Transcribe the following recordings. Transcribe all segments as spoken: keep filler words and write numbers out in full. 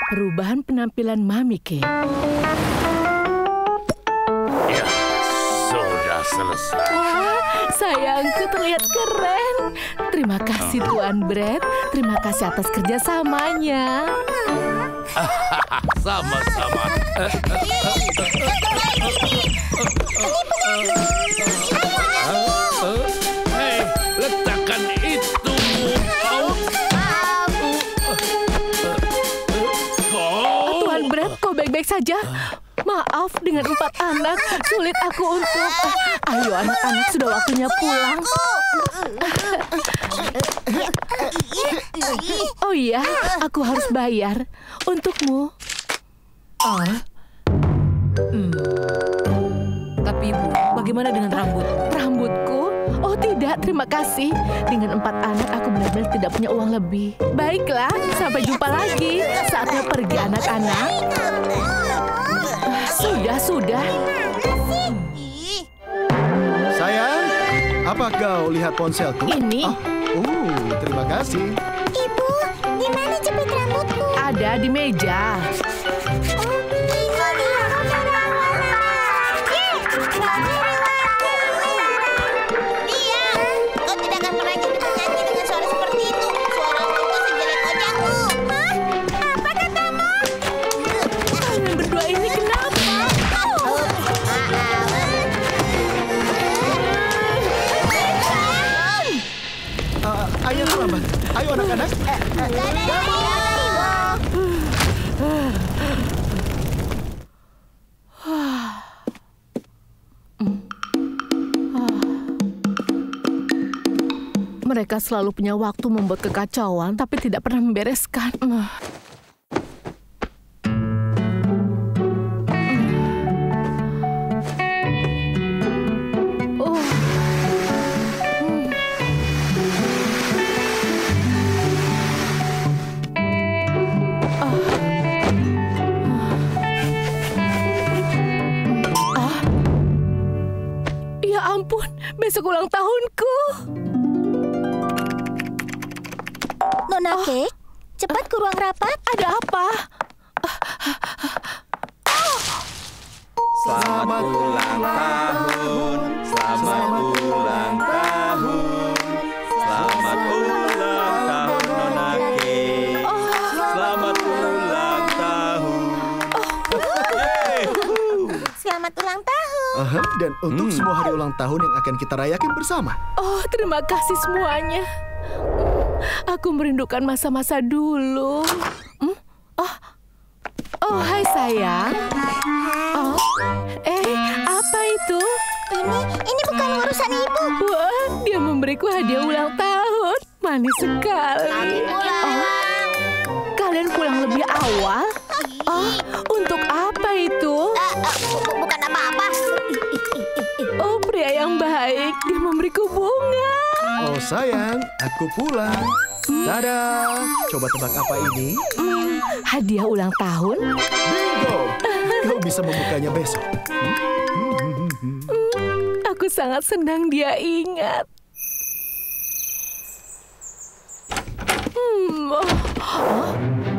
perubahan penampilan Mami Kay. Ya, sudah selesai. Wah, sayangku terlihat keren. Terima kasih Tuan Brad. Terima kasih atas kerjasamanya. Sama-sama. Hei, letakkan itu. Tuan Brad, kau baik-baik saja? Maaf, dengan empat anak, sulit aku untuk... Ayo anak-anak, sudah waktunya pulang. Oh iya, aku harus bayar. Untukmu. Oh. Hmm. Tapi Ibu, bagaimana dengan rambut? Rambutku? Oh tidak, terima kasih. Dengan empat anak, aku benar-benar tidak punya uang lebih. Baiklah, sampai jumpa lagi. Saatnya pergi anak-anak. Sudah, sudah. Sayang, apa kau lihat ponselku? Ini. Oh, uh, terima kasih. Ibu, di mana jepit rambutku? Ada di meja. Ayo terlambat. Ayo anak-anak. Mereka selalu punya waktu membuat kekacauan, tapi tidak pernah membereskan. Besok ulang tahunku. Nona oh. Kay, cepat ke ruang rapat. Ada apa? Selamat ulang tahun. Selamat ulang tahun. Selamat ulang tahun Nona Kay. Selamat ulang tahun. Selamat ulang tahun. Uh-huh. Dan untuk hmm. semua hari ulang tahun yang akan kita rayakan bersama. Oh, terima kasih semuanya. Aku merindukan masa-masa dulu. Hmm? Oh, oh, hai sayang. Oh, eh, apa itu? Ini, ini bukan urusan ibu. Wah, dia memberiku hadiah ulang tahun. Manis sekali. Oh, kalian pulang lebih awal? Oh, untuk apa itu? Uh, uh, bukan apa-apa. Oh, pria yang baik. Dia memberiku bunga. Oh, sayang, aku pulang. Tada! Coba tebak apa ini? Hmm, hadiah ulang tahun? Bingo! Kau bisa membukanya besok. Hmm, aku sangat senang dia ingat. Hmm, oh, oh.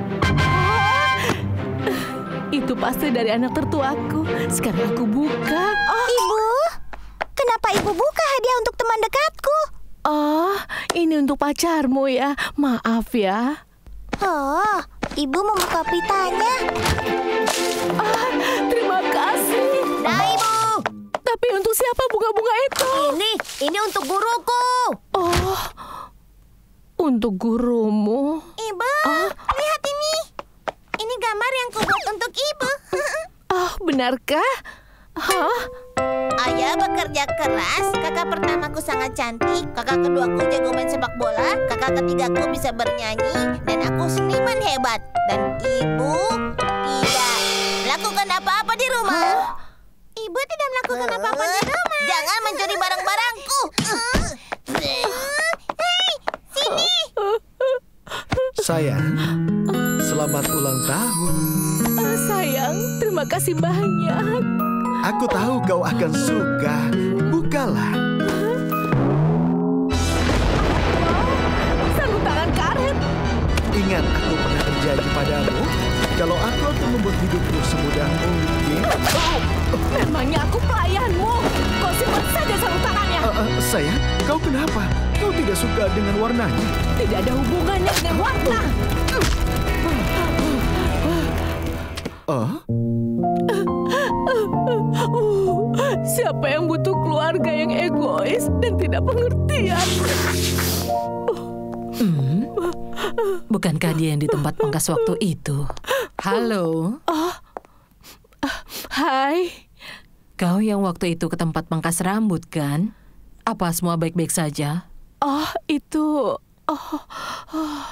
Itu pasti dari anak tertuaku. Sekarang aku buka. Oh. Ibu, kenapa ibu buka hadiah untuk teman dekatku? Oh, ini untuk pacarmu ya. Maaf ya. Oh, ibu membuka pitanya. Ah, terima kasih. Nah, ibu. Tapi untuk siapa bunga-bunga itu? Ini, ini untuk guruku. Oh, untuk gurumu. Ibu, ah? Lihat ini. Ini gambar yang kubuat untuk ibu. Oh, benarkah? Hah? Ayah bekerja keras, kakak pertamaku sangat cantik, kakak keduaku jago main sepak bola, kakak ketigaku bisa bernyanyi, dan aku seniman hebat. Dan ibu tidak melakukan apa-apa di rumah. Huh? Ibu tidak melakukan apa-apa di rumah. Jangan mencuri barang-barangku. Hei, sini. Sayang, selamat ulang tahun. Oh, sayang, terima kasih banyak. Aku tahu kau akan suka. Bukalah. Sarung tangan karet. Ingat, aku pernah berjanji padamu. kalau aku akan membuat hidupmu semudah mungkin. Memangnya aku pelayanmu. Kau simpan saja sarung tangannya. Uh, uh, sayang, kau kenapa? Kau tidak suka dengan warnanya? Tidak ada hubungannya dengan warna. Oh? Uh, siapa yang butuh keluarga yang egois dan tidak pengertian? Hmm. Bukankah dia yang di tempat pangkas waktu itu? Halo. Oh, uh, hai. Kau yang waktu itu ke tempat pangkas rambut, kan? Apa semua baik-baik saja? Oh, itu... Oh, oh.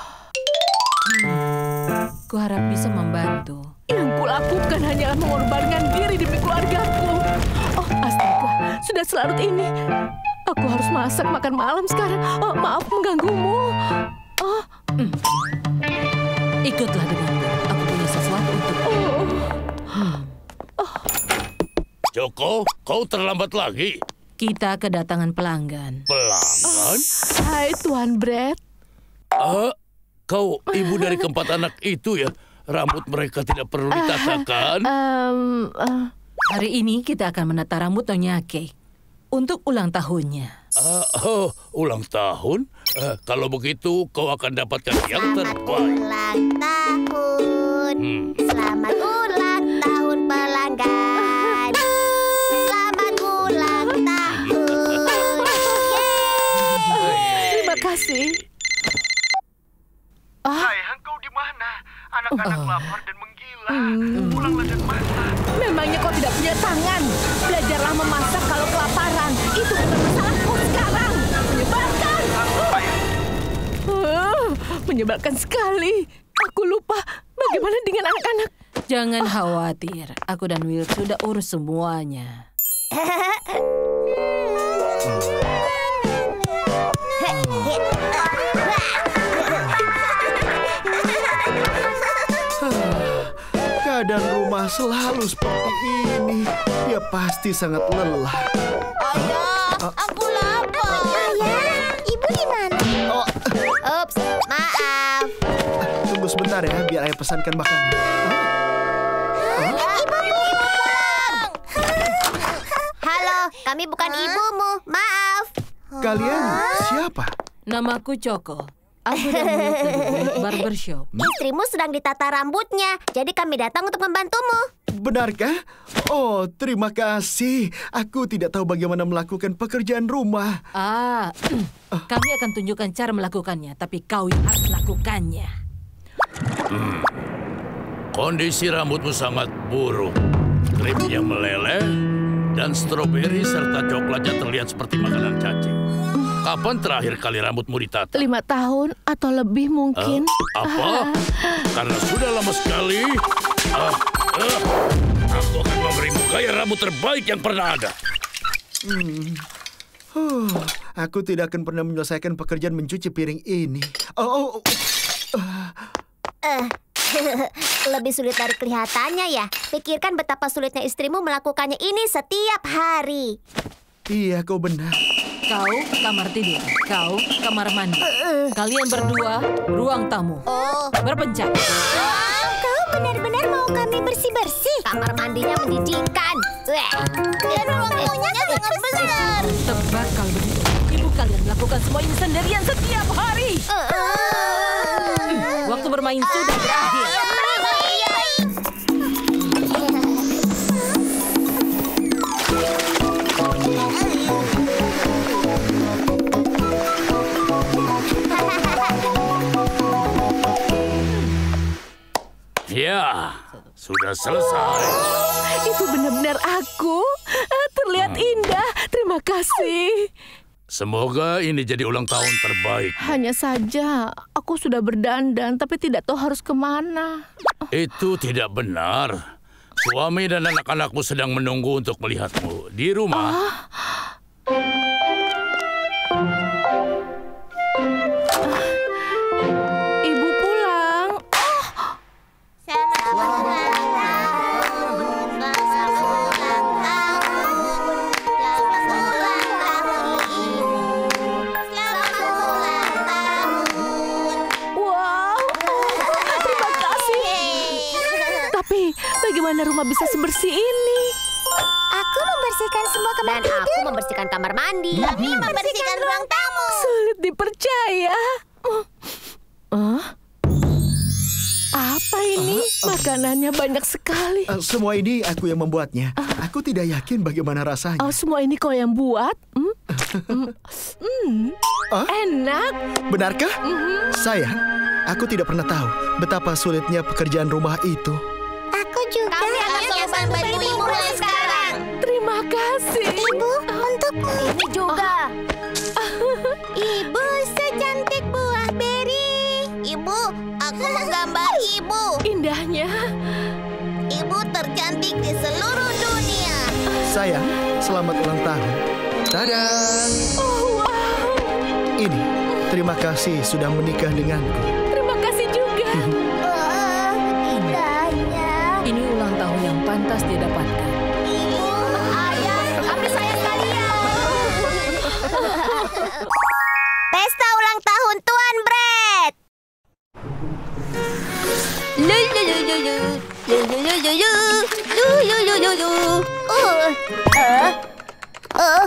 Hmm. Kuharap bisa membantu. Yang kulakukan hanyalah mengorbankan diri demi keluargaku. Oh, astaga, sudah selarut ini. Aku harus masak makan malam sekarang. Oh, maaf mengganggumu. Oh, hmm. Ikutlah denganku. Aku punya sesuatu untukmu. Oh. Hmm. Oh. Joko, kau terlambat lagi. Kita kedatangan pelanggan. Pelanggan? Hai, Tuan Brett. Ah, kau ibu dari keempat anak itu ya? Rambut mereka tidak perlu ditatakan. Uh, um, uh. Hari ini kita akan menata rambut Nyonya Cake untuk ulang tahunnya. Uh, oh, ulang tahun? Uh, kalau begitu, kau akan dapatkan yang terbaik. Ulang tahun. Hmm. Selamat ulang tahun pelanggan. Selamat ulang tahun. Terima kasih. Ah. Sayang, kau di mana? Anak-anak Oh. lapar dan menggila. Hmm. Pulanglah dan masak. Memangnya kau tidak punya tangan? Belajarlah memasak kalau kelaparan. Itu bukan masalahku sekarang. Menyebalkan. Uh, menyebalkan sekali. Aku lupa bagaimana dengan anak-anak. Jangan khawatir, aku dan Will sudah urus semuanya. Keadaan rumah selalu seperti ini. Dia pasti sangat lelah. Ayah, aku lapar. Ayah, ibu di mana? Oh, Ups, maaf. tunggu sebentar ya, biar ayah pesankan makanan. Ibu, ibu pulang. Halo, kami bukan ibumu. Maaf. Kalian siapa? Namaku Choco. Aku dan Will dari barbershop. Istrimu sedang ditata rambutnya, jadi kami datang untuk membantumu. Benarkah? Oh, terima kasih. Aku tidak tahu bagaimana melakukan pekerjaan rumah. Ah, kami akan tunjukkan cara melakukannya, tapi kau yang harus melakukannya. Hmm. Kondisi rambutmu sangat buruk. Krimnya meleleh dan stroberi serta coklatnya terlihat seperti makanan cacing. Kapan terakhir kali rambutmu ditata? Lima tahun atau lebih mungkin. Uh, apa? Karena sudah lama sekali. Uh, uh, aku akan memberimu gaya rambut terbaik yang pernah ada. Hmm. Huh, aku tidak akan pernah menyelesaikan pekerjaan mencuci piring ini. Oh, oh, oh. Uh. Uh, lebih sulit dari kelihatannya ya. Pikirkan betapa sulitnya istrimu melakukannya ini setiap hari. Iya, kau benar. Kau kamar tidur, kau kamar mandi. Kalian berdua ruang tamu. Oh, Berpencak. kau benar-benar mau kami bersih-bersih? Kamar mandinya menjijikkan. Dan ruang tamunya sangat besar. Tebak kalau begitu. Ibu kalian melakukan semua ini sendirian setiap hari. Waktu bermain sudah berakhir. Ya, sudah selesai. Itu benar-benar aku. Ah, terlihat indah. Terima kasih. Semoga ini jadi ulang tahun terbaik. Hanya saja aku sudah berdandan tapi tidak tahu harus kemana. Itu tidak benar. Suami dan anak-anakmu sedang menunggu untuk melihatmu di rumah. Ibu pulang. Selamat ulang tahun. Selamat ulang tahun. Selamat ulang tahun, Ibu. Selamat ulang tahun. Wow. Terima kasih. bagaimana rumah bisa sebersih ini? Aku membersihkan semua kamar Dan tidur. aku membersihkan kamar mandi. Kami membersihkan ruang tamu. Sulit dipercaya. Oh, apa ini? Makanannya banyak sekali. Uh, semua ini aku yang membuatnya. Aku tidak yakin bagaimana rasanya. Oh, semua ini kau yang buat? Hmm? Hmm. Hmm. Ah? Enak. Benarkah? Sayang, aku tidak pernah tahu betapa sulitnya pekerjaan rumah itu. Aku juga. Kami akan selalu membantumu mulai sekarang. Terima kasih. Ibu, untukmu. Ini juga. Ibu secantik buah beri. Ibu, aku menggambar ibu. Indahnya. Ibu tercantik di seluruh dunia. Sayang, selamat ulang tahun. Tada! Oh, wow. Ini, terima kasih sudah menikah denganku. Terima kasih juga. Oh, indahnya. Ini ulang tahun yang pantas dia dapatkan. Ibu, ayah, kami sayang kalian. Pesta ulang tahun Tuan Brett. Uh, uh, uh.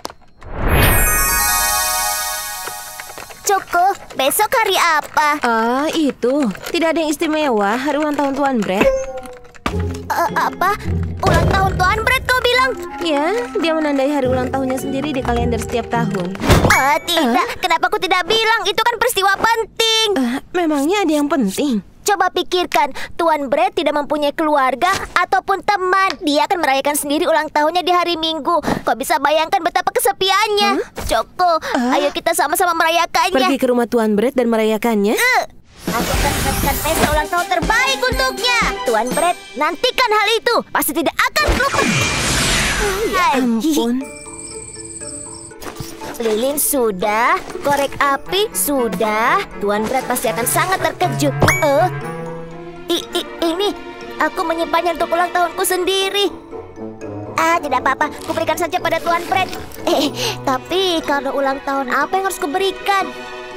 Coko, besok hari apa? Ah, itu. Tidak ada yang istimewa hari ulang tahun Tuan Brett. Uh, apa? Ulang tahun Tuan Brett kau bilang? Ya, dia menandai hari ulang tahunnya sendiri di kalender setiap tahun. Ah, tidak. Kenapa aku tidak bilang? Itu kan peristiwa penting. Ah, memangnya ada yang penting? Coba pikirkan, Tuan Brett tidak mempunyai keluarga ataupun teman. Dia akan merayakan sendiri ulang tahunnya di hari Minggu. Kau bisa bayangkan betapa kesepiannya. Coko, ayo kita sama-sama merayakannya. Pergi ke rumah Tuan Brett dan merayakannya? Aku akan melakukan pesta ulang tahun terbaik untuknya. Tuan Brett, nantikan hal itu. Pasti tidak akan lupa. Ya ampun. Lilin sudah, korek api sudah. Tuan Brett pasti akan sangat terkejut. Eh, i, i, ini aku menyimpannya untuk ulang tahunku sendiri. Ah, tidak apa-apa. Kuberikan saja pada Tuan Brett. Eh, tapi kalau ulang tahun apa yang harus kuberikan?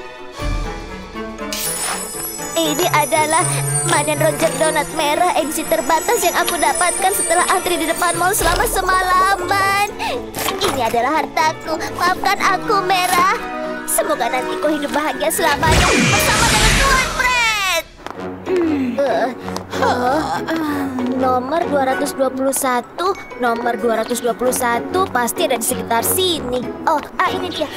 Ini adalah Madan Roger Donat merah edisi terbatas yang aku dapatkan setelah antri di depan mall selama semalaman. Ini adalah hartaku. Maafkan aku, Merah. Semoga nanti kau hidup bahagia selamanya bersama dengan Tuan Brett. Uh, oh, nomor dua ratus dua puluh satu, nomor dua ratus dua puluh satu pasti ada di sekitar sini. Oh, ah ini dia.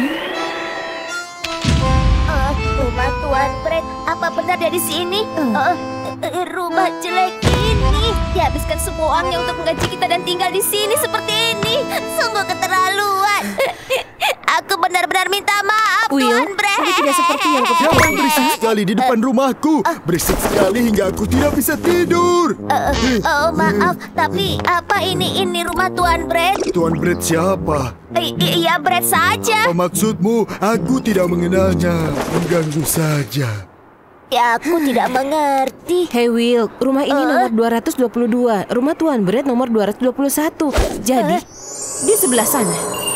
Uh, rumah Tuan Brett, apa benar dia di sini? Uh, uh, rumah jelek ini. Dihabiskan semua uangnya untuk menggaji kita dan tinggal di sini seperti ini. Sungguh keterlaluan. Aku benar-benar minta maaf, Will, Tuan Brett. ini tidak seperti yang Jangan kupikirkan. berisik sekali di depan rumahku. Berisik sekali hingga aku tidak bisa tidur. Uh, oh, maaf, tapi apa ini? Ini rumah Tuan Brett? Tuan Brett siapa? I- i- Iya, Brett saja. Apa maksudmu? Aku tidak mengenalnya. Mengganggu saja. Ya, aku tidak mengerti. Hey Will, rumah ini nomor dua ratus dua puluh dua. Rumah Tuan Brett nomor dua ratus dua puluh satu. Jadi, di sebelah sana.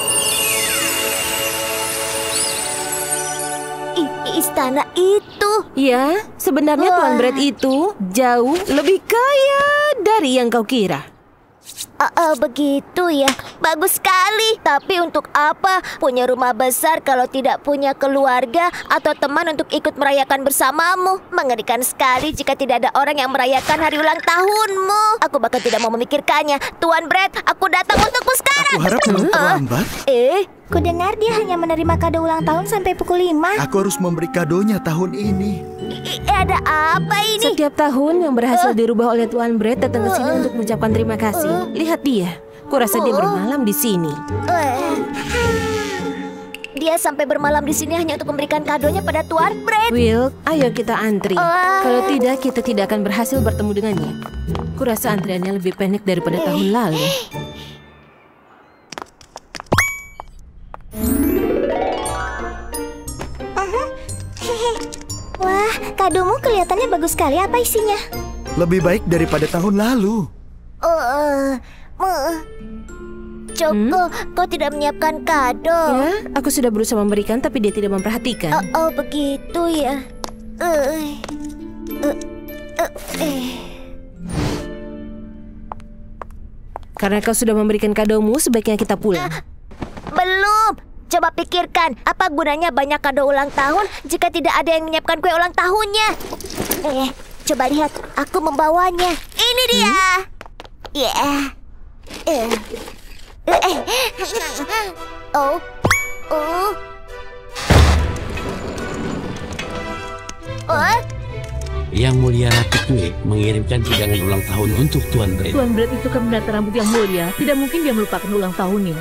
I- istana itu. Ya, sebenarnya Tuan Brett itu jauh lebih kaya dari yang kau kira. Uh, uh, begitu ya. Bagus sekali. Tapi untuk apa punya rumah besar kalau tidak punya keluarga atau teman untuk ikut merayakan bersamamu? Mengerikan sekali jika tidak ada orang yang merayakan hari ulang tahunmu. Aku bahkan tidak mau memikirkannya. Tuan Brett, aku datang untukmu sekarang. Aku harap belum terlambat. Eh, kudengar dia hanya menerima kado ulang tahun sampai pukul lima. Aku harus memberi kadonya tahun ini. I- ada apa ini? Setiap tahun yang berhasil dirubah oleh Tuan Brett datang ke sini untuk mengucapkan terima kasih. Lihat dia. Kurasa dia bermalam di sini. Eh, Dia sampai bermalam di sini hanya untuk memberikan kadonya pada Tuan Brett. Will, ayo kita antri. Ah. Kalau tidak, kita tidak akan berhasil bertemu dengannya. Kurasa antriannya lebih pendek daripada tahun lalu. Wah, kadomu kelihatannya bagus sekali. Apa isinya? Lebih baik daripada tahun lalu. Oh, uh, uh. Joko, kau tidak menyiapkan kado. Ya, aku sudah berusaha memberikan tapi dia tidak memperhatikan. Oh, oh, begitu ya. Uh, uh, uh, eh. Karena kau sudah memberikan kadomu, sebaiknya kita pulang. Uh, belum. Coba pikirkan, apa gunanya banyak kado ulang tahun jika tidak ada yang menyiapkan kue ulang tahunnya? Eh, coba lihat, aku membawanya. Ini dia. Ya. Yeah. Uh. Uh. Oh. Oh. Oh. Yang Mulia Ratu Kue mengirimkan hidangan ulang tahun untuk Tuan Brett. Tuan Brett itu kan penata rambut yang mulia. Tidak mungkin dia melupakan ulang tahunnya.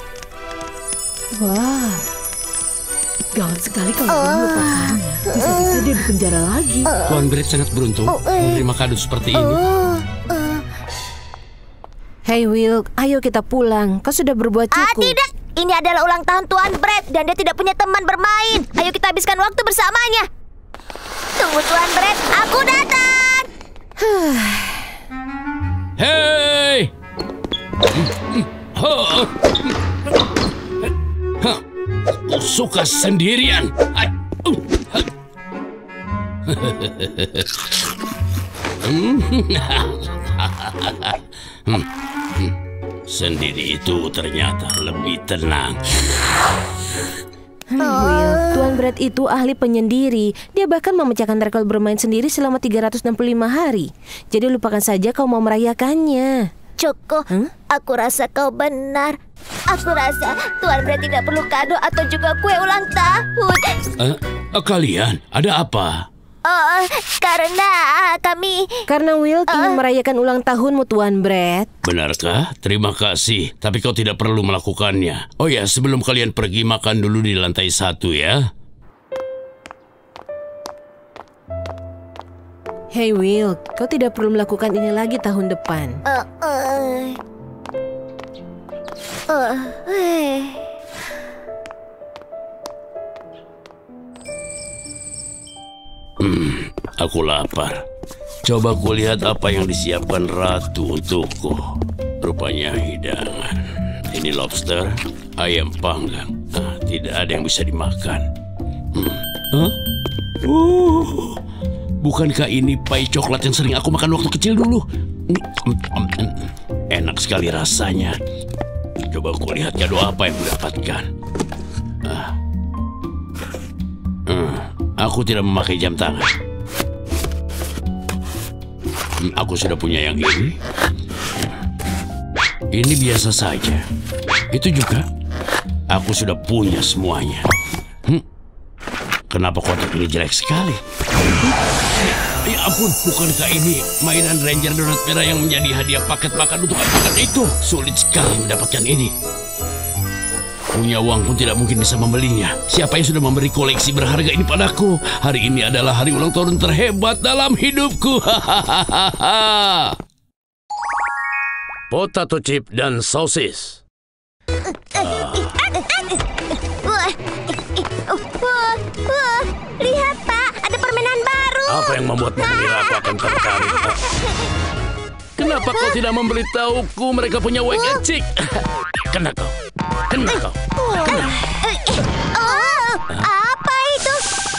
Wah, gawat sekali kalau dia melupakannya. Bisa-bisa dia di penjara lagi. Tuan Brett sangat beruntung menerima kado seperti ini. Hey Will, ayo kita pulang. Kau sudah berbuat cukup. Ah, tidak. Ini adalah ulang tahun Tuan Brett dan dia tidak punya teman bermain. Ayo kita habiskan waktu bersamanya. Tunggu Tuan Brett, aku datang. Hei! Aku suka sendirian. Sendiri itu ternyata lebih tenang. Hmm, Will, Tuan Brett itu ahli penyendiri. Dia bahkan memecahkan rekor bermain sendiri selama tiga ratus enam puluh lima hari. Jadi lupakan saja kau mau merayakannya. Cukup, huh? Aku rasa kau benar. Aku rasa Tuan Brett tidak perlu kado atau juga kue ulang tahun. Uh, kalian, ada apa? Oh, karena kami... Karena Will ingin uh, merayakan ulang tahunmu, Tuan Brett. Benarkah? Terima kasih. Tapi kau tidak perlu melakukannya. Oh ya, sebelum kalian pergi, makan dulu di lantai satu ya. Hey Will, kau tidak perlu melakukan ini lagi tahun depan. Uh, uh, uh, uh. Hmm, aku lapar. Coba kulihat apa yang disiapkan ratu untukku. Rupanya hidangan. Ini lobster, ayam panggang. Nah, tidak ada yang bisa dimakan. Hmm. Huh? Uh, bukankah ini pai coklat yang sering aku makan waktu kecil dulu? Enak sekali rasanya. Coba kulihat kado apa yang kudapatkan. Ah. Hmm. Aku tidak memakai jam tangan. Hmm, aku sudah punya yang ini. Ini biasa saja. Itu juga. Aku sudah punya semuanya. Hmm. Kenapa kotak ini jelek sekali? Hmm. Ya ampun, bukankah ini mainan Ranger Donat Merah yang menjadi hadiah paket makan untuk anak-anak itu? Sulit sekali mendapatkan ini. Punya uang pun tidak mungkin bisa membelinya. Siapa yang sudah memberi koleksi berharga ini padaku? Hari ini adalah hari ulang tahun terhebat dalam hidupku. Hahaha. Potato chip dan sosis. Ah. Lihat Pak, ada permainan baru. Apa yang membuat mengira aku akan tertarik? Kenapa kau tidak memberitahuku mereka punya wek ecik? Kena kau. Kena kau. Kena. Oh, apa itu?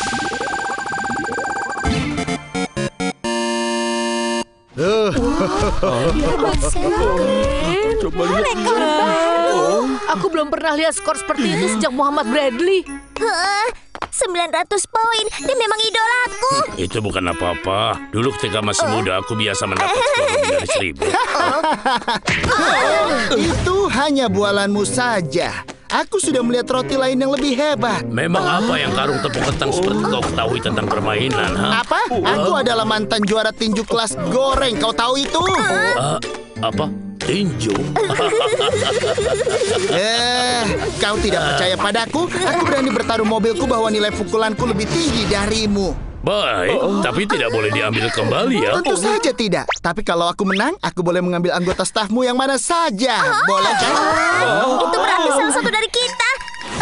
Coba lihat. Oh, aku belum pernah lihat skor seperti itu sejak Muhammad Bradley. sembilan ratus poin. Dia memang idolaku. Itu bukan apa-apa. Dulu ketika masih muda aku biasa mendapat skor lebih dari seribu. Itu hanya bualanmu saja. Aku sudah melihat roti lain yang lebih hebat. Memang apa yang karung tepung kentang seperti kau ketahui tentang permainan, ha? Apa? Aku adalah mantan juara tinju kelas goreng. Kau tahu itu? Uh, apa? Tinju? eh, kau tidak percaya padaku? Aku berani bertaruh mobilku bahwa nilai pukulanku lebih tinggi darimu. Baik, oh. Tapi tidak boleh diambil kembali ya? Tentu saja tidak. Tapi kalau aku menang, aku boleh mengambil anggota stafmu yang mana saja. Oh. Boleh kan? Oh. Itu berarti salah satu dari kita.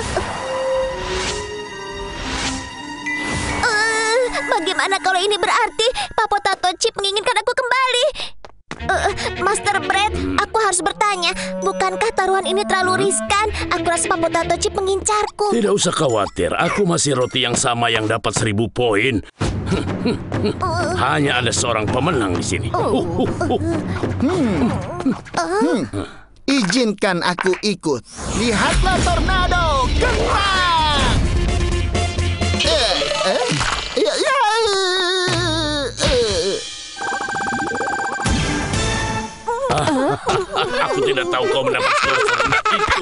Uh, bagaimana kalau ini berarti Pak Potato Chip menginginkan aku kembali? Uh, Master Brett, aku harus bertanya, bukankah taruhan ini terlalu riskan? Aku rasa Pak Potato Chip mengincarku. Tidak usah khawatir, aku masih roti yang sama yang dapat seribu poin. Hanya ada seorang pemenang di sini. Hmm. Hmm. Izinkan aku ikut. Lihatlah tornado gerak. Eh, eh, ya, ya, eh. Aku tidak tahu kau mendapat skor serendah itu.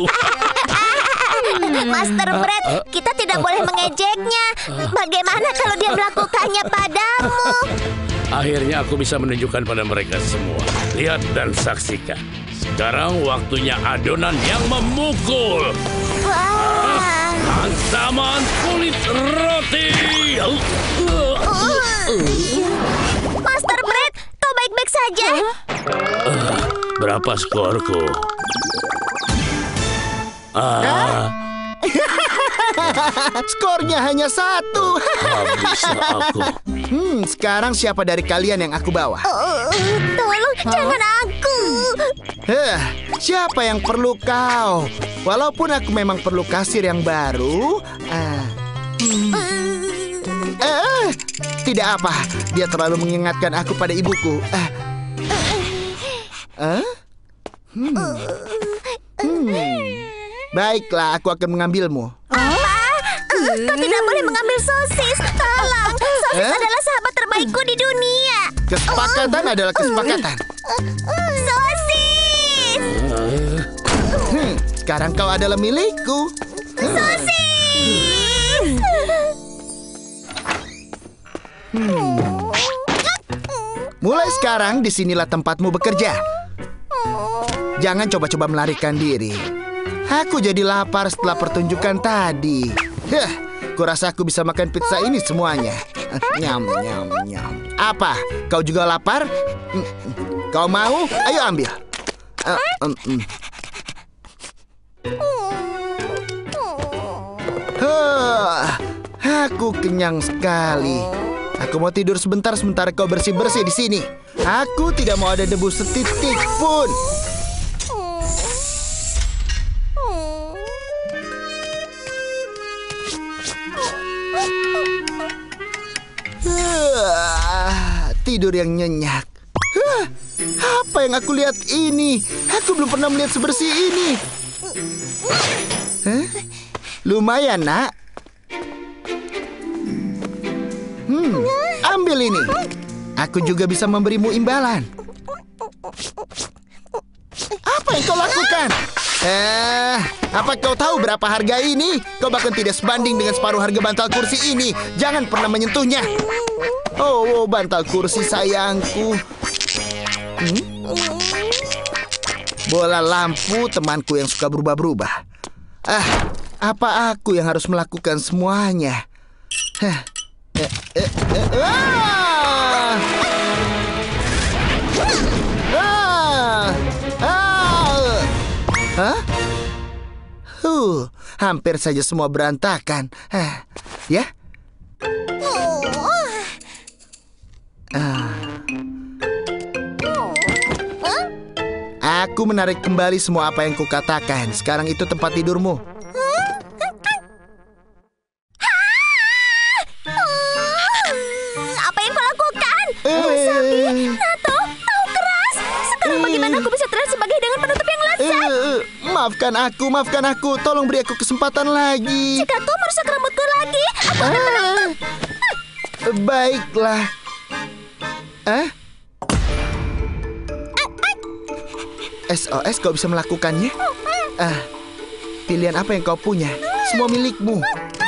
Master Brad, kita tidak boleh mengejeknya. Bagaimana kalau dia melakukannya padamu? Akhirnya aku bisa menunjukkan pada mereka semua. Lihat dan saksikan. Sekarang waktunya adonan yang memukul. Wah. Hantaman kulit roti. Master Brad, kau baik-baik saja? Uh, berapa skorku? Ah. Skornya hanya satu. Habis aku. Hmm, sekarang siapa dari kalian yang aku bawa? Oh, tolong jangan aku. Heh, siapa yang perlu kau? Walaupun aku memang perlu kasir yang baru. Uh, hmm. Eh, tidak apa. Dia terlalu mengingatkan aku pada ibuku. Uh. Uh? Hmm. Hmm. Baiklah, aku akan mengambilmu. Apa? Kau tidak boleh mengambil sosis. Tolong, sosis eh? adalah sahabat terbaikku di dunia. Kesepakatan uh. adalah kesepakatan. Sosis! Hmm, sekarang kau adalah milikku. Sosis! Hmm. Mulai sekarang, disinilah tempatmu bekerja. Jangan coba-coba melarikan diri. Aku jadi lapar setelah pertunjukan tadi. Heh, kurasa aku bisa makan pizza ini semuanya. Nyam, nyam, nyam. Apa? Kau juga lapar? Kau mau? Ayo ambil. Uh, um, um. Huh, aku kenyang sekali. Aku mau tidur sebentar sementara kau bersih-bersih di sini. Aku tidak mau ada debu setitik pun. Uh, tidur yang nyenyak. Huh, apa yang aku lihat ini? Aku belum pernah melihat sebersih ini. Huh? Lumayan, nak. Hmm, ambil ini. Aku juga bisa memberimu imbalan. Apa yang kau lakukan? Eh, apa kau tahu berapa harga ini? Kau bahkan tidak sebanding dengan separuh harga bantal kursi ini. Jangan pernah menyentuhnya. Oh, oh bantal kursi sayangku. Hmm? Bola lampu temanku yang suka berubah-berubah. Ah, apa aku yang harus melakukan semuanya? Hah. Eh, eh, eh, ah! Ah! Ah! Hah? Huh, hampir saja semua berantakan. Hah. Ya? Ah. Aku menarik kembali semua apa yang kukatakan. Sekarang itu tempat tidurmu. Apa yang kau lakukan? Wasabi, Nato, tahu keras. Sekarang bagaimana aku bisa terlihat sebagai hidangan penutup yang lezat? Maafkan aku, maafkan aku. Tolong beri aku kesempatan lagi. Jika kau merusak rambutku lagi, aku akan menuntut. Baiklah. Eh? S O S kau bisa melakukannya? Ah, pilihan apa yang kau punya? Semua milikmu.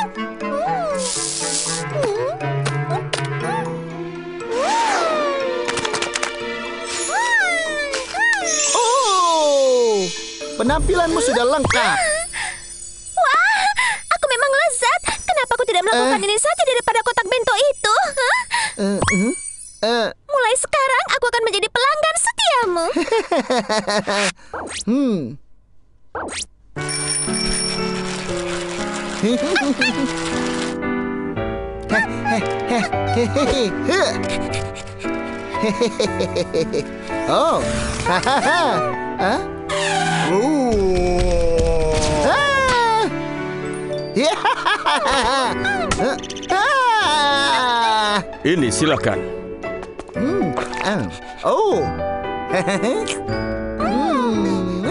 Oh, penampilanmu sudah lengkap. Wah, aku memang lezat. Kenapa aku tidak melakukan uh, ini saja daripada kotak bento itu? Huh? Uh, uh, uh. Mulai sekarang aku akan menjadi pelanggan setiamu. Hmm. Oh. Hah? Uh. Ah. Ini silakan. Hmm. ah. Oh. Hmm.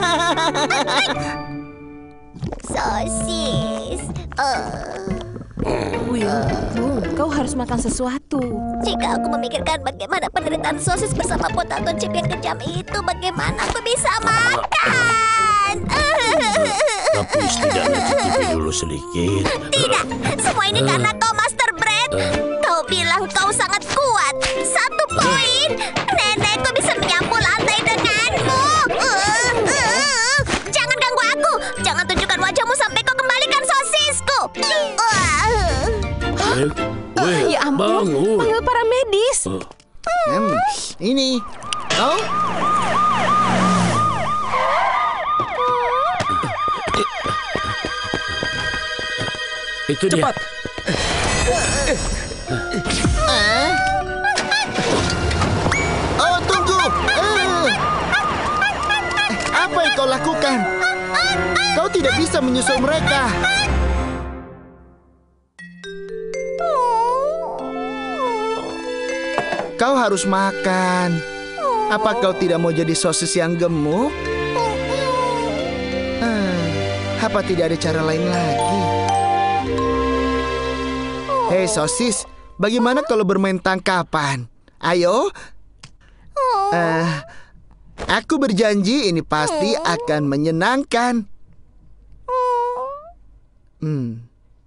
Sosis. Uh. Will, Will, kau harus makan sesuatu. Jika aku memikirkan bagaimana penderitaan sosis bersama potato chip yang kejam itu, bagaimana aku bisa makan? Tapi setidaknya cicipi dulu sedikit. Tidak, semua ini karena kau, Master Bread. Kau bilang kau sangat kuat. Satu poin, nenekku bisa menyapu lantai denganmu. Jangan ganggu aku. Jangan tunjukkan wajahmu sampai kau kembalikan sosisku. Will, Will, Ya ampun, bangun. panggil para medis. Hmm. Ini. Oh. Itu dia. Cepat. Ah. Oh, tunggu. Eh. Apa yang kau lakukan? Kau tidak bisa menyusul mereka. Kau harus makan. Apa kau tidak mau jadi sosis yang gemuk? Ah, apa tidak ada cara lain lagi? Hei sosis, bagaimana kalau bermain tangkapan? Ayo. Eh, aku berjanji ini pasti akan menyenangkan. Hmm.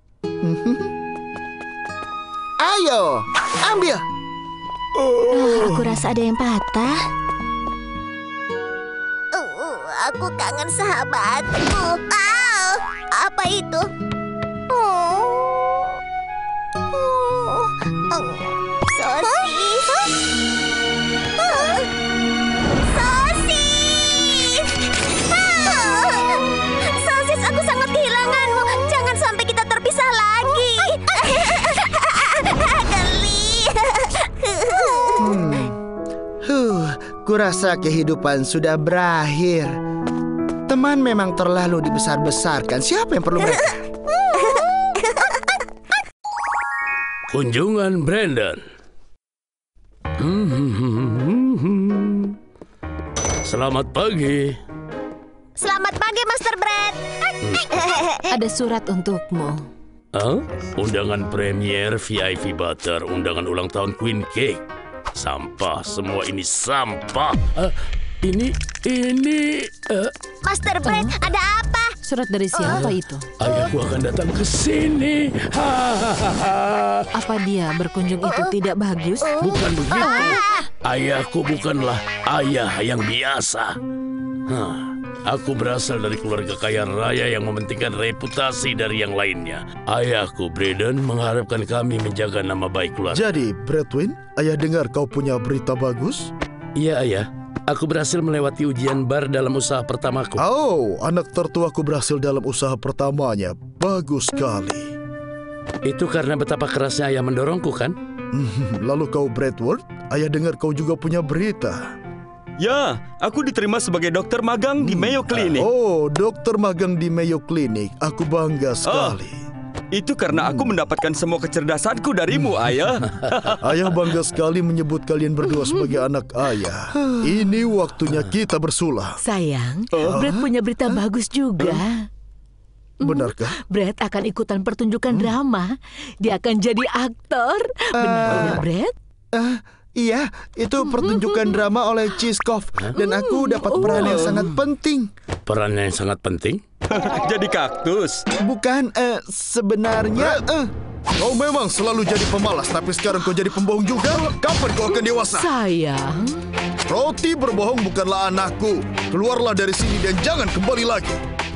Ayo, ambil. Aku rasa ada yang patah. Uh, aku kangen sahabatku. Au, apa itu? Oh. Oh. Oh. Sosis. Oh. Sosis. Oh. Sosis, aku sangat kehilanganmu. Jangan sampai kita terpisah lagi. Geli. Huh, kurasa kehidupan sudah berakhir. Teman memang terlalu dibesar-besarkan. Siapa yang perlu mereka? Kunjungan Brandon. Selamat pagi. Selamat pagi, Master Bread. Ada surat untukmu. Hah? Undangan premier V I P Butter, undangan ulang tahun Queen Cake. Sampah, semua ini sampah. Ah, ini, ini... ah, Master Bread, ada apa? Surat dari siapa itu? ayahku akan datang ke sini. Hahaha. Apa dia berkunjung itu tidak bagus? Bukan begitu. Ayahku bukanlah ayah yang biasa. Hah, aku berasal dari keluarga kaya raya yang mementingkan reputasi dari yang lainnya. Ayahku, Braden, mengharapkan kami menjaga nama baik keluarga. Jadi, Bradwin, ayah dengar kau punya berita bagus? Iya, ayah. Aku berhasil melewati ujian bar dalam usaha pertamaku. Oh, anak tertuaku berhasil dalam usaha pertamanya. Bagus sekali. Itu karena betapa kerasnya ayah mendorongku, kan? Lalu kau, Bradford, ayah dengar kau juga punya berita. Ya, aku diterima sebagai dokter magang di Mayo Clinic. Oh, dokter magang di Mayo Clinic. Aku bangga sekali. Itu karena aku mendapatkan semua kecerdasanku darimu, ayah. Ayah bangga sekali menyebut kalian berdua sebagai anak ayah. Ini waktunya kita bersulah. Sayang, Brad punya berita bagus juga. Benarkah? Brad akan ikutan pertunjukan drama. Dia akan jadi aktor. Benar tidak, Brad? Ah, iya, itu pertunjukan drama oleh Cheeskov. Dan aku dapat peran yang sangat penting. Peran yang sangat penting? Jadi kaktus. Bukan, eh, sebenarnya... eh, Kau memang selalu jadi pemalas, tapi sekarang kau jadi pembohong juga? Kapan kau akan dewasa? Sayang. Roti berbohong bukanlah anakku. Keluarlah dari sini dan jangan kembali lagi.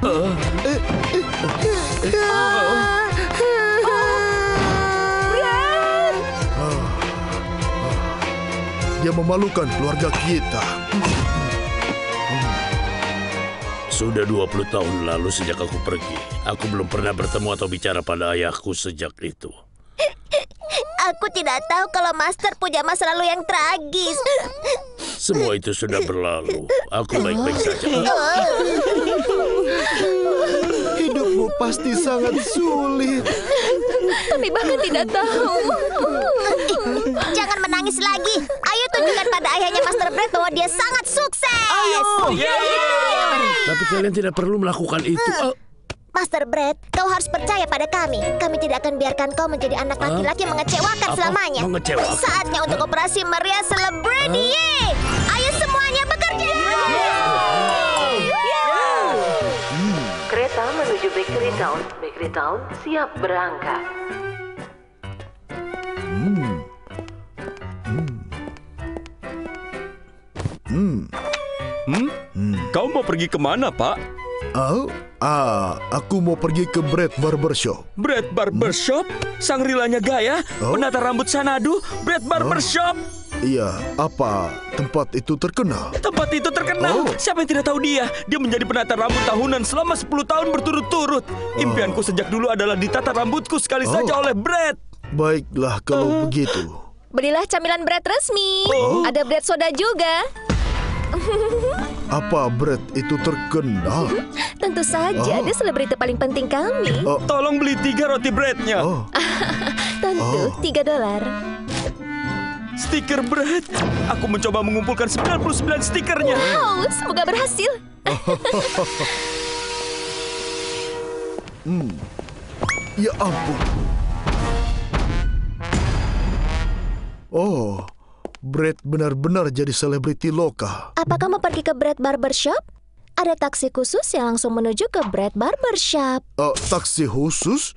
Dia memalukan keluarga kita. Sudah dua puluh tahun lalu sejak aku pergi. Aku belum pernah bertemu atau bicara pada ayahku sejak itu. Aku tidak tahu kalau Master punya masa lalu yang tragis. Semua itu sudah berlalu. Aku baik-baik saja. hidupmu pasti sangat sulit. Kami bahkan tidak tahu. Jangan menangis lagi. Ayo tunjukkan pada ayahnya Master Brett bahwa dia sangat sukses. Ayo. Tapi kalian tidak perlu melakukan itu. Oh. Master Brett, kau harus percaya pada kami. Kami tidak akan biarkan kau menjadi anak laki-laki mengecewakan Apa? selamanya. Mengecewakan? Saatnya untuk operasi meriah Celebrity. Ayo semuanya bekerja. Kereta menuju Bakery Town. Bakery Town siap berangkat. Hmm. Hmm. Hmm? Kau mau pergi kemana, Pak? Oh, ah, aku mau pergi ke Brett Barbershop. Brett Barbershop? Sang rilanya gaya? Oh. Penata rambut sanadu? Brett Barbershop? Iya, apa tempat itu terkenal? Tempat itu terkenal. Oh. Siapa yang tidak tahu dia? Dia menjadi penata rambut tahunan selama sepuluh tahun berturut-turut. Impianku sejak dulu adalah ditata rambutku sekali Oh. saja oleh Brett. Baiklah kalau begitu. Belilah camilan Brett resmi. Oh. Ada Brett soda juga. Apa Brett itu terkenal? Tentu saja, Oh. dia selebriti paling penting kami. Oh. Tolong beli tiga roti Brettnya. Oh. Tentu, Oh. tiga dolar. Stiker Brett. Aku mencoba mengumpulkan sembilan puluh sembilan stikernya. Wow, semoga berhasil. Hmm. Ya ampun. Oh, Brett benar-benar jadi selebriti lokal. Apa kamu pergi ke Brett Barbershop? Ada taksi khusus yang langsung menuju ke Brett Barbershop. Uh, taksi khusus?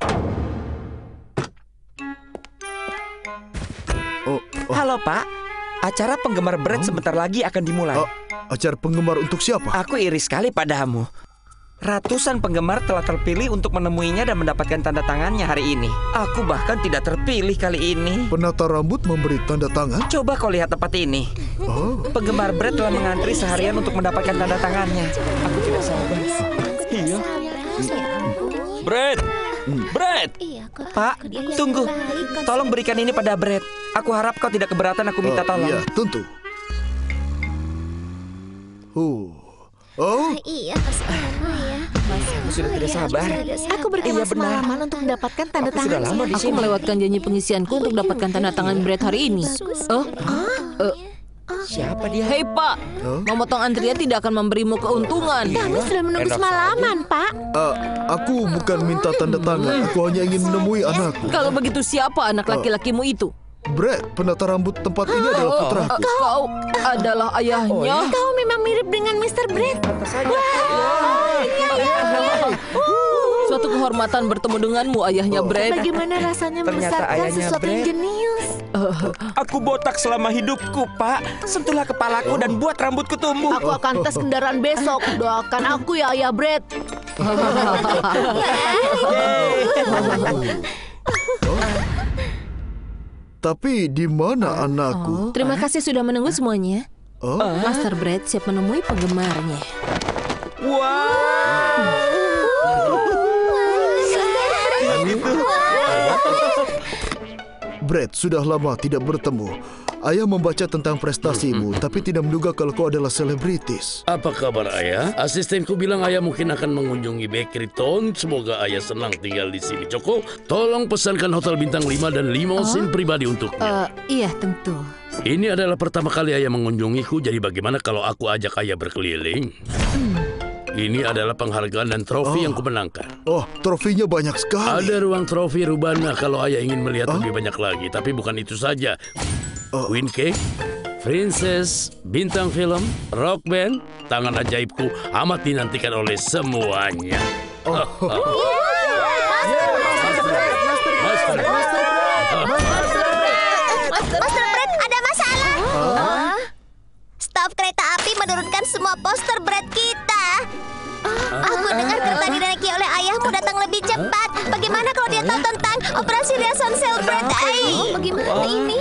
Oh, oh, Halo Pak, acara penggemar Brett sebentar lagi akan dimulai. oh, acara penggemar untuk siapa? Aku iri sekali padamu. Ratusan penggemar telah terpilih untuk menemuinya dan mendapatkan tanda tangannya hari ini. Aku bahkan tidak terpilih kali ini. Penata rambut memberi tanda tangan? Coba kau lihat tempat ini. Oh. Penggemar Brett telah mengantri seharian untuk mendapatkan tanda tangannya. Aku tidak sabar. Iya. Brett. Brett. Pak, tunggu. Tolong berikan ini pada Brett. Aku harap kau tidak keberatan aku minta Oh, tolong. iya, tentu. Uh. Oh, Iya, pasti lama ya. Aku sudah tidak sabar. Aku berkemah Iya, benar. semalaman untuk mendapatkan tanda Aku sudah tangan. lama di Aku sini. melewatkan janji pengisianku untuk dapatkan tanda tangan Brett hari ini. Oh, eh, Siapa dia? hei Pak, memotong antrian tidak akan memberimu keuntungan. Kami sudah menunggu Enak semalaman, Pak. uh, aku bukan minta tanda tangan. Aku hanya ingin menemui anakku. Kalau begitu siapa anak laki-lakimu itu? Brett, penata rambut tempat ini adalah Oh, putraku. kau adalah ayahnya. Kau memang mirip dengan Mister Brett. Suatu kehormatan bertemu denganmu, ayahnya Brett. Bagaimana rasanya Ternyata membesarkan ayahnya sesuatu yang Brett. jenius? Aku botak selama hidupku, Pak. Sentuhlah kepalaku dan buat rambutku tumbuh. Aku akan tes kendaraan besok. Doakan aku ya, Ayah Brett. Tapi di mana anakku? Terima kasih sudah menunggu semuanya. Oh, Master Brett siap menemui penggemarnya. Brett, sudah lama tidak bertemu. Ayah membaca tentang prestasimu, tapi tidak menduga kalau kau adalah selebritis. Apa kabar ayah? Asistenku bilang ayah mungkin akan mengunjungi Bakery Town. Semoga ayah senang tinggal di sini. Joko, tolong pesankan hotel bintang lima dan limosin pribadi untuknya. Eh, iya, tentu. Ini adalah pertama kali ayah mengunjungiku, jadi bagaimana kalau aku ajak ayah berkeliling? Ini adalah penghargaan dan trofi yang kumenangkan. Oh, trofinya banyak sekali. Ada ruang trofi Rubana kalau ayah ingin melihat lebih banyak lagi. Tapi bukan itu saja. Queen Cake, Princess, bintang film, rock band, tangan ajaibku amat dinantikan oleh semuanya. Master Brett, ada masalah. Staf kereta api menurunkan semua poster Brett kita. Aku dengar kereta dinaiki oleh ayahmu datang lebih cepat. Bagaimana kalau dia tahu tentang operasi riasan sel Brett? Ay, bagaimana ini?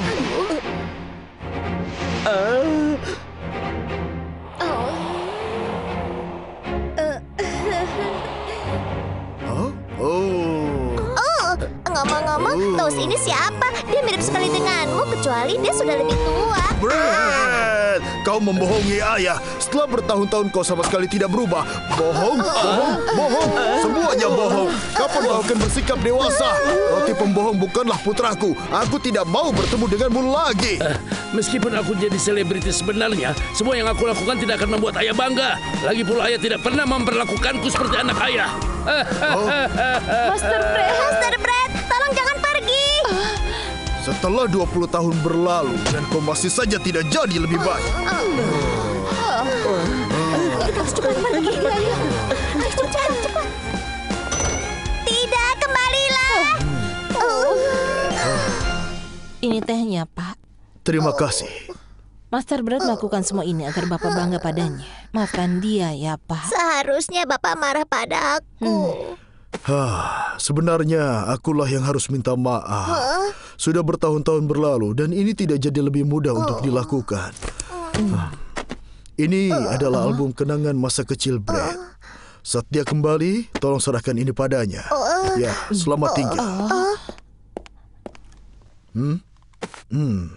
Hah? Oh. Oh, ngomong-ngomong, Toast ini siapa? Dia mirip sekali denganmu, kecuali dia sudah lebih tua. Brett, kau membohongi ayah. Setelah bertahun-tahun kau sama sekali tidak berubah. Bohong, bohong, bohong. Semuanya bohong. Kapan kau akan bersikap dewasa? Roti pembohong bukanlah putraku. Aku tidak mau bertemu denganmu lagi. Uh, meskipun aku jadi selebritis sebenarnya, semua yang aku lakukan tidak akan membuat ayah bangga. Lagi pula ayah tidak pernah memperlakukanku seperti anak ayah. Oh. Master Brad, Master Brad, tolong jangan pergi. Setelah dua puluh tahun berlalu dan kau masih saja tidak jadi lebih baik. Kita harus cepat pergi. Ayo, cepat, cepat. Tidak, kembalilah. Ini tehnya, Pak. Terima kasih. Master Brad melakukan semua ini agar Bapak bangga padanya. Maafkan dia ya, Pak. Seharusnya Bapak marah pada aku. Hmm. Hah, sebenarnya akulah yang harus minta maaf. Huh? Sudah bertahun-tahun berlalu dan ini tidak jadi lebih mudah untuk dilakukan. Hah. Ini adalah album kenangan masa kecil Brad. Saat dia kembali, tolong serahkan ini padanya. Ya, selamat tinggal. Hmm? Hmm.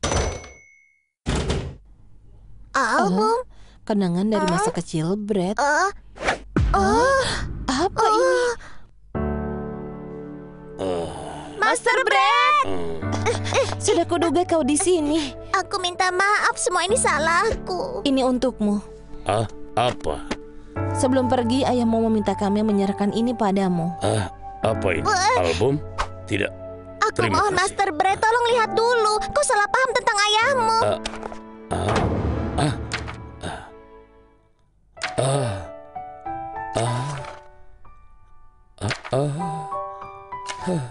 Album? Kenangan dari masa kecil Brad. Uh, uh, Apa uh, ini? Master Brad! Sudah kuduga kau di sini. Aku minta maaf, semua ini salahku. Ini untukmu. Ah, apa? Sebelum pergi, ayah mau meminta kami menyerahkan ini padamu. Ah, apa ini? Album? Tidak. Aku Terima mohon kasih. Master Brad, tolong lihat dulu. Kau salah paham tentang ayahmu. Ah, ah, ah, ah, ah, ah, ah, ah.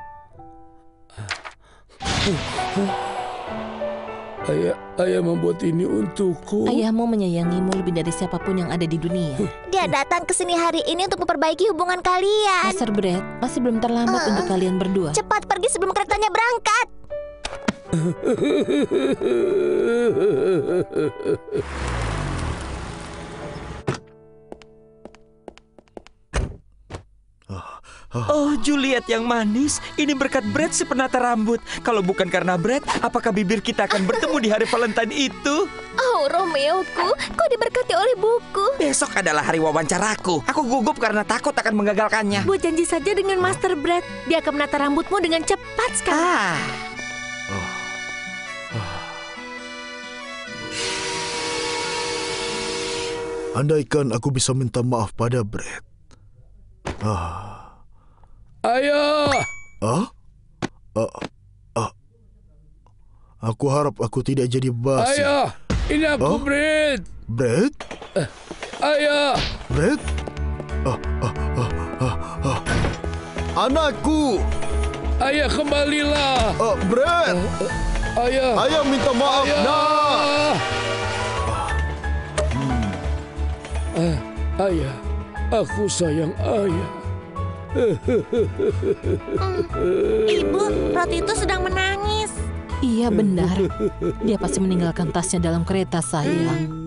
Ayah, ayah membuat ini untukku. Ayahmu menyayangimu lebih dari siapapun yang ada di dunia. Dia datang ke sini hari ini untuk memperbaiki hubungan kalian. Master Brad, masih belum terlambat uh, untuk kalian berdua. Cepat pergi sebelum keretanya berangkat. Oh, Juliet yang manis. Ini berkat Brad si penata rambut. Kalau bukan karena Brad, apakah bibir kita akan bertemu di hari Valentine itu? Oh, Romeoku, kau diberkati oleh buku. Besok adalah hari wawancaraku. Aku gugup karena takut akan menggagalkannya. Buat janji saja dengan Master Brad. Dia akan menata rambutmu dengan cepat sekali. Ah. Oh. Oh. Andaikan aku bisa minta maaf pada Brad. Ah. Ayah! Ah? Ah, ah. Aku harap aku tidak jadi basi. Ayah! Ini aku, ah? Brad! Brad? Uh, ayah! Brad? Ah, ah, ah, ah, ah. Anakku! Ayah, kembalilah! Ah, Brad! Uh, uh, ayah! Ayah minta maaf, ayah! nak! Hmm. Uh, ayah, aku sayang ayah. Ibu, roti itu sedang menangis. Iya benar. Dia pasti meninggalkan tasnya dalam kereta, sayang.